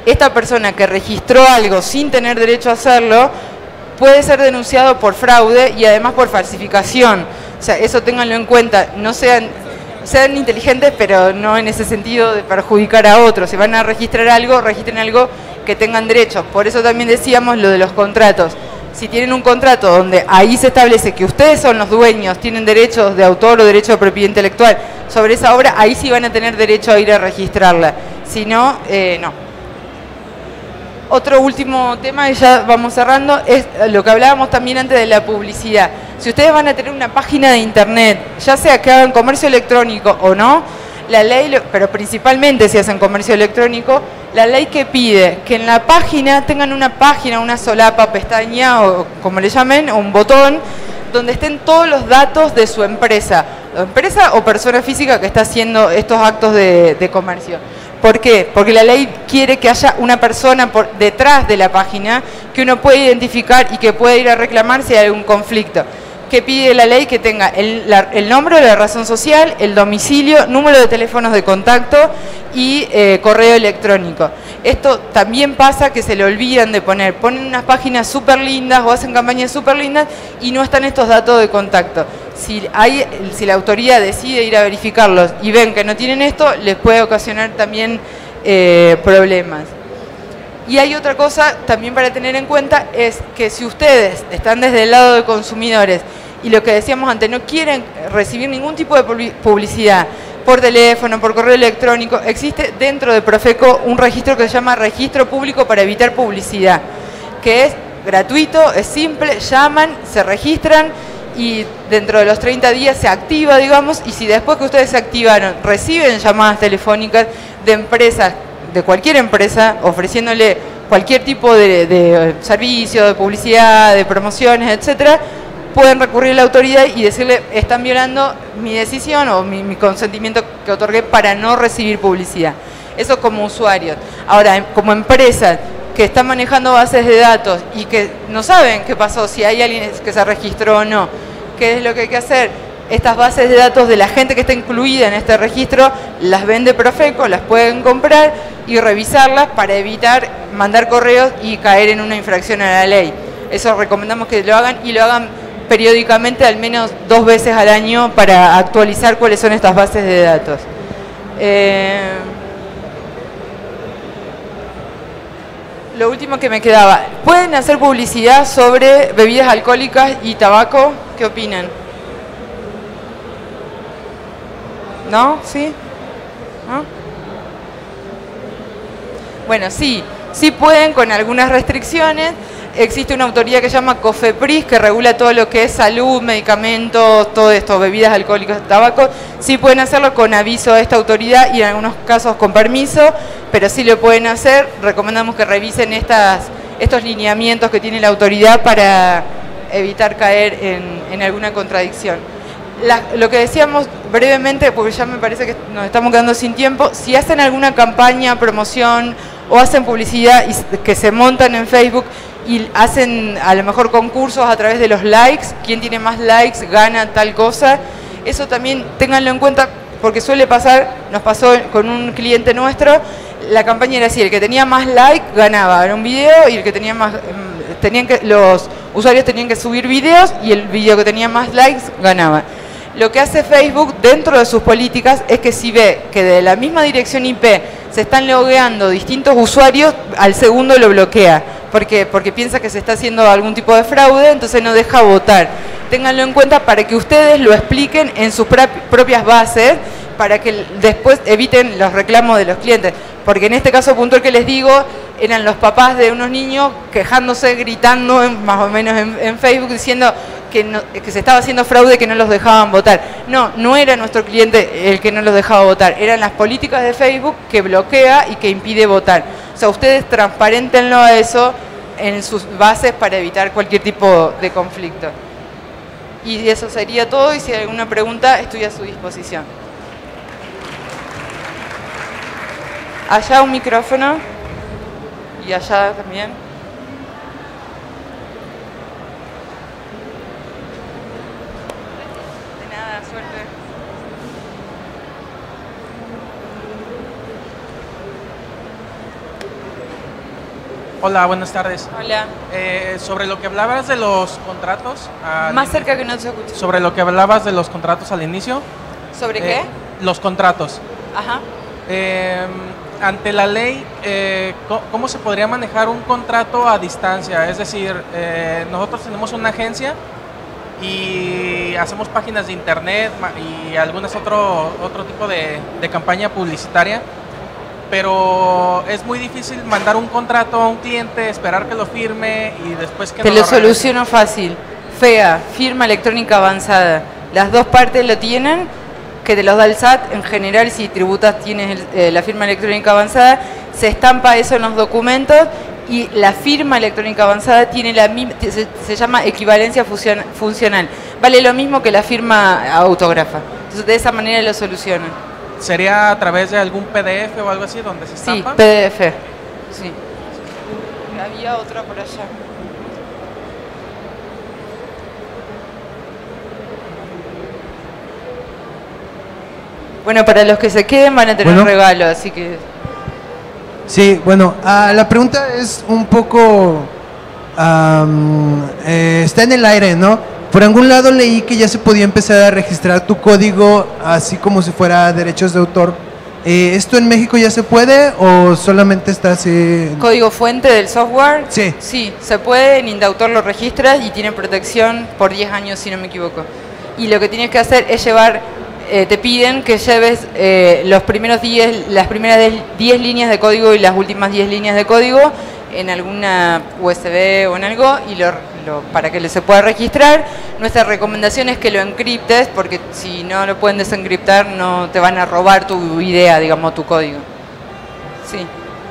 esta persona que registró algo sin tener derecho a hacerlo puede ser denunciado por fraude y además por falsificación. O sea, eso ténganlo en cuenta. No sean inteligentes, pero no en ese sentido de perjudicar a otros. Si van a registrar algo, registren algo que tengan derechos. Por eso también decíamos lo de los contratos. Si tienen un contrato donde ahí se establece que ustedes son los dueños, tienen derechos de autor o derecho de propiedad intelectual sobre esa obra, ahí sí van a tener derecho a ir a registrarla. Si no, no. Otro último tema, y ya vamos cerrando, es lo que hablábamos también antes de la publicidad. Si ustedes van a tener una página de internet, ya sea que hagan comercio electrónico o no, la ley, pero principalmente si hacen comercio electrónico, la ley que pide que en la página tengan una página, una solapa, pestaña o como le llamen, o un botón, donde estén todos los datos de su empresa o persona física que está haciendo estos actos de comercio. ¿Por qué? Porque la ley quiere que haya una persona detrás de la página que uno puede identificar y que puede ir a reclamar si hay algún conflicto. ¿Qué pide la ley? Que tenga el nombre de la razón social, el domicilio, número de teléfonos de contacto y correo electrónico. Esto también pasa que se le olvidan de poner. Ponen unas páginas súper lindas o hacen campañas súper lindas y no están estos datos de contacto. Si la autoridad decide ir a verificarlos y ven que no tienen esto, les puede ocasionar también problemas. Y hay otra cosa también para tener en cuenta, es que si ustedes están desde el lado de consumidores y lo que decíamos antes, no quieren recibir ningún tipo de publicidad por teléfono, por correo electrónico, existe dentro de Profeco un registro que se llama Registro Público para Evitar Publicidad, que es gratuito, es simple, llaman, se registran y dentro de los 30 días se activa, digamos, y si después que ustedes se activaron reciben llamadas telefónicas de empresas, de cualquier empresa, ofreciéndole cualquier tipo de servicio, de publicidad, de promociones, etcétera, pueden recurrir a la autoridad y decirle, están violando mi decisión o mi consentimiento que otorgué para no recibir publicidad. Eso como usuarios. Ahora, como empresas que están manejando bases de datos y que no saben qué pasó, si hay alguien que se registró o no, ¿qué es lo que hay que hacer? Estas bases de datos de la gente que está incluida en este registro las vende Profeco, las pueden comprar y revisarlas para evitar mandar correos y caer en una infracción a la ley. Eso recomendamos que lo hagan y lo hagan periódicamente, al menos 2 veces al año, para actualizar cuáles son estas bases de datos. Lo último que me quedaba, ¿pueden hacer publicidad sobre bebidas alcohólicas y tabaco? ¿Qué opinan? ¿No? ¿Sí? ¿No? Bueno, sí pueden, con algunas restricciones. Existe una autoridad que se llama COFEPRIS, que regula todo lo que es salud, medicamentos, todo esto, bebidas alcohólicas, tabaco. Sí pueden hacerlo con aviso de esta autoridad y en algunos casos con permiso, pero sí lo pueden hacer. Recomendamos que revisen estos lineamientos que tiene la autoridad para evitar caer en alguna contradicción. Lo que decíamos brevemente, porque ya me parece que nos estamos quedando sin tiempo, si hacen alguna campaña, promoción o hacen publicidad que se montan en Facebook y hacen a lo mejor concursos a través de los likes, quien tiene más likes gana tal cosa, eso también ténganlo en cuenta porque suele pasar, nos pasó con un cliente nuestro, la campaña era así, el que tenía más likes ganaba, era un video y el que tenía más, los usuarios tenían que subir videos y el video que tenía más likes ganaba. Lo que hace Facebook dentro de sus políticas es que si ve que de la misma dirección IP se están logueando distintos usuarios, al segundo lo bloquea. Porque piensa que se está haciendo algún tipo de fraude, entonces no deja votar. Ténganlo en cuenta para que ustedes lo expliquen en sus propias bases, para que después eviten los reclamos de los clientes. Porque en este caso puntual que les digo, eran los papás de unos niños quejándose, gritando más o menos en Facebook, diciendo que se estaba haciendo fraude, que no los dejaban votar. No era nuestro cliente el que no los dejaba votar, eran las políticas de Facebook que bloquea y que impide votar. O sea, ustedes transparentenlo a eso en sus bases para evitar cualquier tipo de conflicto. Y eso sería todo, y si hay alguna pregunta estoy a su disposición. Allá un micrófono y allá también. De nada, suerte. Hola, buenas tardes. Hola. Sobre lo que hablabas de los contratos. Más cerca que no se escucha. Sobre lo que hablabas de los contratos al inicio. ¿Sobre qué? Los contratos. Ajá. Ante la ley, ¿cómo se podría manejar un contrato a distancia? Es decir, nosotros tenemos una agencia y hacemos páginas de internet y algunas otro tipo de campaña publicitaria, pero es muy difícil mandar un contrato a un cliente, esperar que lo firme y después que Te no lo regrese. soluciono fácil. FEA, firma electrónica avanzada. Las dos partes lo tienen, que te los da el SAT. En general, si tributas tienes la firma electrónica avanzada, se estampa eso en los documentos y la firma electrónica avanzada tiene la misma, se llama equivalencia funcional. Vale lo mismo que la firma autógrafa. Entonces, de esa manera lo solucionan. ¿Sería a través de algún PDF o algo así donde se Sí, estampa? PDF. Sí. Había otra por allá. Bueno, para los que se queden van a tener un regalo, así que... Sí, bueno, la pregunta es un poco... está en el aire, ¿no? Por algún lado leí que ya se podía empezar a registrar tu código así como si fuera derechos de autor. ¿Esto en México ya se puede o solamente está así? ¿Código fuente del software? Sí. Sí, se puede, en Indautor lo registras y tiene protección por 10 años, si no me equivoco. Y lo que tienes que hacer es llevar... te piden que lleves las primeras 10 líneas de código y las últimas 10 líneas de código en alguna USB o en algo y para que se pueda registrar. Nuestra recomendación es que lo encriptes, porque si no lo pueden desencriptar no te van a robar tu idea, digamos, tu código. Sí.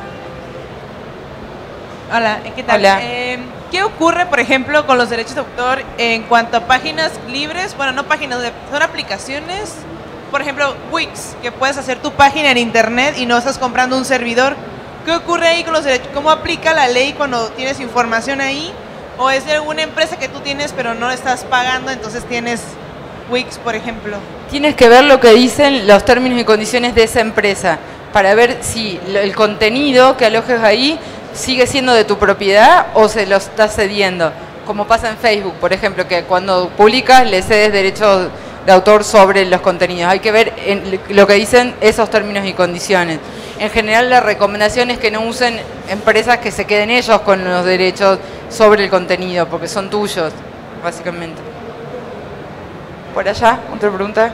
Hola, ¿qué tal? Hola. ¿Qué ocurre, por ejemplo, con los derechos de autor en cuanto a páginas libres? Bueno, no páginas, son aplicaciones. Por ejemplo, Wix, que puedes hacer tu página en internet y no estás comprando un servidor. ¿Qué ocurre ahí con los derechos? ¿Cómo aplica la ley cuando tienes información ahí? ¿O es de alguna empresa que tú tienes pero no estás pagando, entonces tienes Wix, por ejemplo? Tienes que ver lo que dicen los términos y condiciones de esa empresa para ver si el contenido que alojes ahí sigue siendo de tu propiedad o se lo estás cediendo. Como pasa en Facebook, por ejemplo, que cuando publicas le cedes derechos de autor sobre los contenidos. Hay que ver lo que dicen esos términos y condiciones. En general, la recomendación es que no usen empresas que se queden ellos con los derechos sobre el contenido, porque son tuyos, básicamente. Por allá, otra pregunta.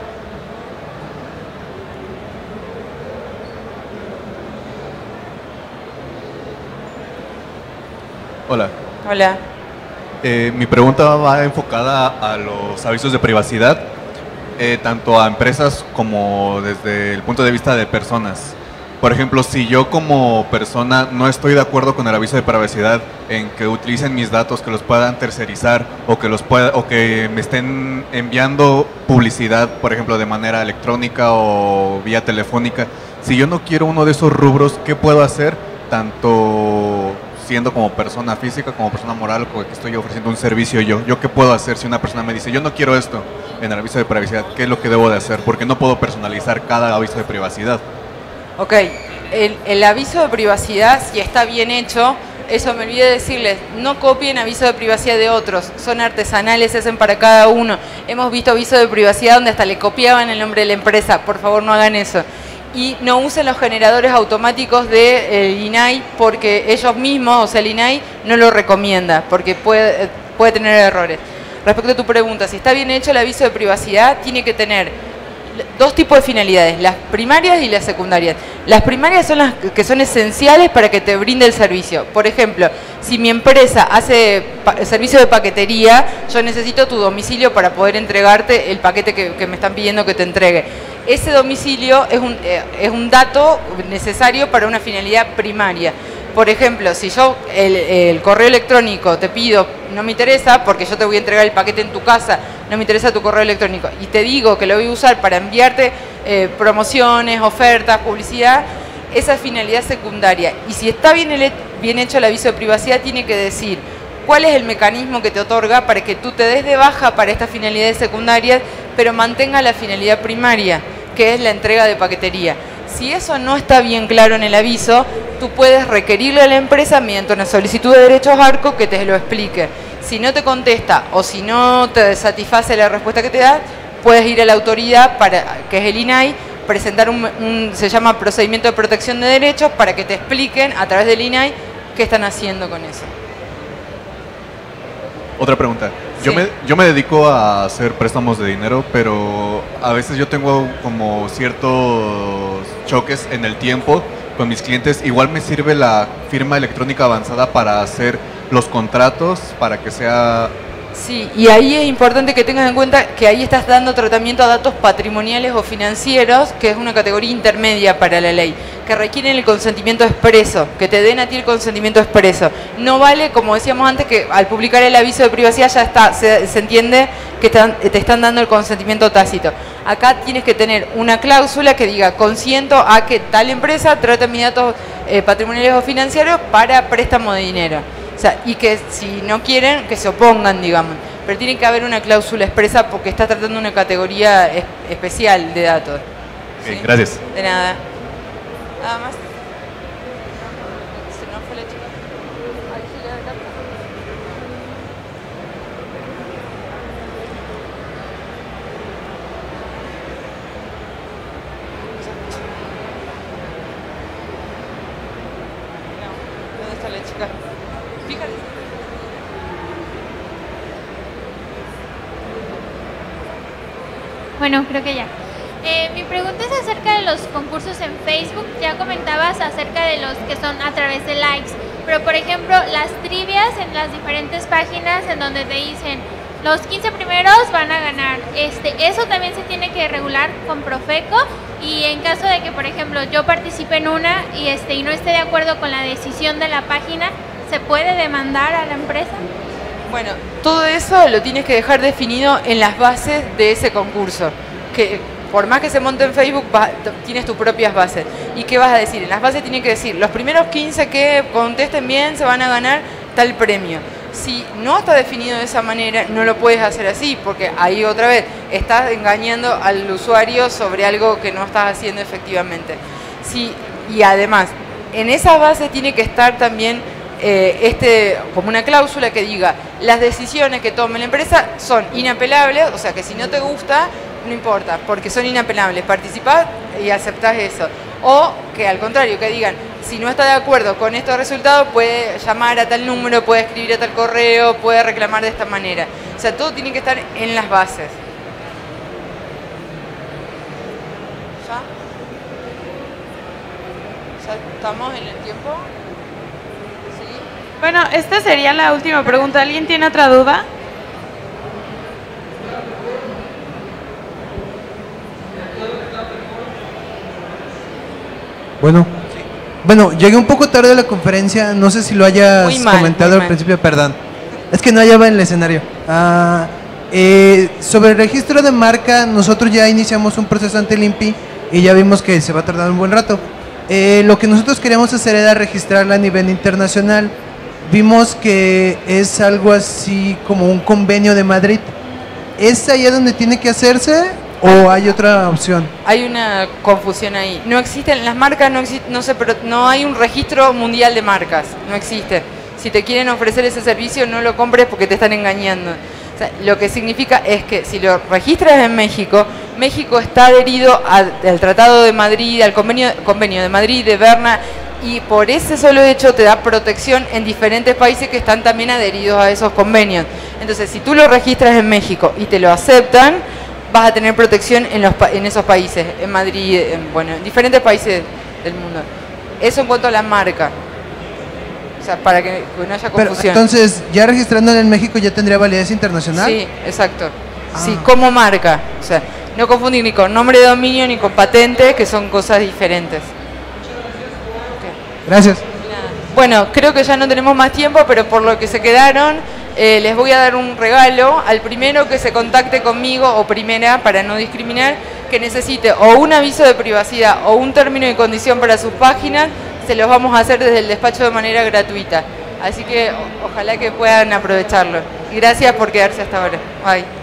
Hola. Hola. Mi pregunta va enfocada a los avisos de privacidad, tanto a empresas como desde el punto de vista de personas. Por ejemplo, si yo como persona no estoy de acuerdo con el aviso de privacidad en que utilicen mis datos, que los puedan tercerizar o que me estén enviando publicidad, por ejemplo, de manera electrónica o vía telefónica, si yo no quiero uno de esos rubros, ¿qué puedo hacer? Tanto siendo como persona física, como persona moral, o que estoy ofreciendo un servicio ¿Yo qué puedo hacer si una persona me dice, yo no quiero esto en el aviso de privacidad? ¿Qué es lo que debo de hacer? Porque no puedo personalizar cada aviso de privacidad. Ok, el aviso de privacidad, si está bien hecho, eso me olvidé decirles, no copien aviso de privacidad de otros, son artesanales, se hacen para cada uno. Hemos visto avisos de privacidad donde hasta le copiaban el nombre de la empresa, por favor no hagan eso. Y no usen los generadores automáticos del INAI porque ellos mismos, o sea el INAI, no lo recomienda porque puede tener errores. Respecto a tu pregunta, si está bien hecho el aviso de privacidad, tiene que tener dos tipos de finalidades, las primarias y las secundarias. Las primarias son las que son esenciales para que te brinde el servicio. Por ejemplo, si mi empresa hace servicio de paquetería, yo necesito tu domicilio para poder entregarte el paquete que me están pidiendo que te entregue. Ese domicilio es un dato necesario para una finalidad primaria. Por ejemplo, si yo el correo electrónico te pido, no me interesa porque yo te voy a entregar el paquete en tu casa, no me interesa tu correo electrónico y te digo que lo voy a usar para enviarte promociones, ofertas, publicidad, esa es finalidad secundaria. Y si está bien hecho el aviso de privacidad, tiene que decir cuál es el mecanismo que te otorga para que tú te des de baja para estas finalidades secundarias, pero mantenga la finalidad primaria, que es la entrega de paquetería. Si eso no está bien claro en el aviso, tú puedes requerirle a la empresa mediante una solicitud de derechos ARCO que te lo explique. Si no te contesta o si no te satisface la respuesta que te da, puedes ir a la autoridad, que es el INAI, presentar se llama procedimiento de protección de derechos para que te expliquen a través del INAI qué están haciendo con eso. Otra pregunta. Sí. Yo me dedico a hacer préstamos de dinero, pero a veces yo tengo como ciertos choques en el tiempo con mis clientes. Igual me sirve la firma electrónica avanzada para hacer los contratos, para que sea... Sí, y ahí es importante que tengas en cuenta que ahí estás dando tratamiento a datos patrimoniales o financieros, que es una categoría intermedia para la ley, que requieren el consentimiento expreso, que te den a ti el consentimiento expreso. No vale, como decíamos antes, que al publicar el aviso de privacidad ya está, se entiende que te están dando el consentimiento tácito. Acá tienes que tener una cláusula que diga, consiento a que tal empresa trate mis datos patrimoniales o financieros para préstamo de dinero. O sea, y que si no quieren, que se opongan, digamos. Pero tiene que haber una cláusula expresa porque está tratando una categoría especial de datos. Okay, ¿sí? Gracias. De nada. Nada más. Se nos fue la chica. Ahí sí, acá. No, ¿dónde está la chica? Fíjate. Bueno, creo que ya. Mi pregunta es acerca de los concursos en Facebook. Ya comentabas acerca de los que son a través de likes, pero por ejemplo las trivias en las diferentes páginas en donde te dicen los 15 primeros van a ganar. Eso también se tiene que regular con Profeco, y en caso de que por ejemplo yo participe en una y no esté de acuerdo con la decisión de la página, ¿se puede demandar a la empresa? Bueno, todo eso lo tienes que dejar definido en las bases de ese concurso. Que por más que se monte en Facebook, tienes tus propias bases. ¿Y qué vas a decir? En las bases tiene que decir, los primeros 15 que contesten bien se van a ganar tal premio. Si no está definido de esa manera, no lo puedes hacer así, porque ahí otra vez estás engañando al usuario sobre algo que no estás haciendo efectivamente. Sí, y además, en esas bases tiene que estar también como una cláusula que diga las decisiones que tome la empresa son inapelables, o sea que si no te gusta, no importa, porque son inapelables, participás y aceptás eso. O que al contrario, que digan, si no está de acuerdo con estos resultados, puede llamar a tal número, puede escribir a tal correo, puede reclamar de esta manera. O sea, todo tiene que estar en las bases. ¿Ya? ¿Ya estamos en el tiempo? Bueno, esta sería la última pregunta. ¿Alguien tiene otra duda? Bueno, llegué un poco tarde a la conferencia, no sé si lo hayas comentado al principio, perdón. Es que no hallaba en el escenario. Sobre el registro de marca, nosotros ya iniciamos un proceso ante el INPI y ya vimos que se va a tardar un buen rato. Lo que nosotros queríamos hacer era registrarla a nivel internacional. Vimos que es algo así como un convenio de Madrid. ¿Es allá donde tiene que hacerse o hay otra opción? Hay una confusión ahí. No existen las marcas, no hay un registro mundial de marcas, no existe. Si te quieren ofrecer ese servicio, no lo compres porque te están engañando. O sea, lo que significa es que si lo registras en México, México está adherido al Tratado de Madrid, al convenio de Madrid, de Berna, y por ese solo hecho te da protección en diferentes países que están también adheridos a esos convenios. Entonces, si tú lo registras en México y te lo aceptan, vas a tener protección en esos países, en Madrid, en diferentes países del mundo. Eso en cuanto a la marca. O sea, para que no haya confusión. Pero, entonces, ¿ya registrándola en México ya tendría validez internacional? Sí, exacto. Sí, como marca. O sea, no confundir ni con nombre de dominio ni con patente, que son cosas diferentes. Gracias. Bueno, creo que ya no tenemos más tiempo, pero por lo que se quedaron, les voy a dar un regalo al primero que se contacte conmigo, o primera, para no discriminar, que necesite o un aviso de privacidad o un término y condición para sus páginas. Se los vamos a hacer desde el despacho de manera gratuita. Así que ojalá que puedan aprovecharlo. Y gracias por quedarse hasta ahora. Bye.